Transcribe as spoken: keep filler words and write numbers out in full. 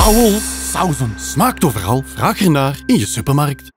Pauwels sauzen. Smaakt overal. Vraag ernaar in je supermarkt.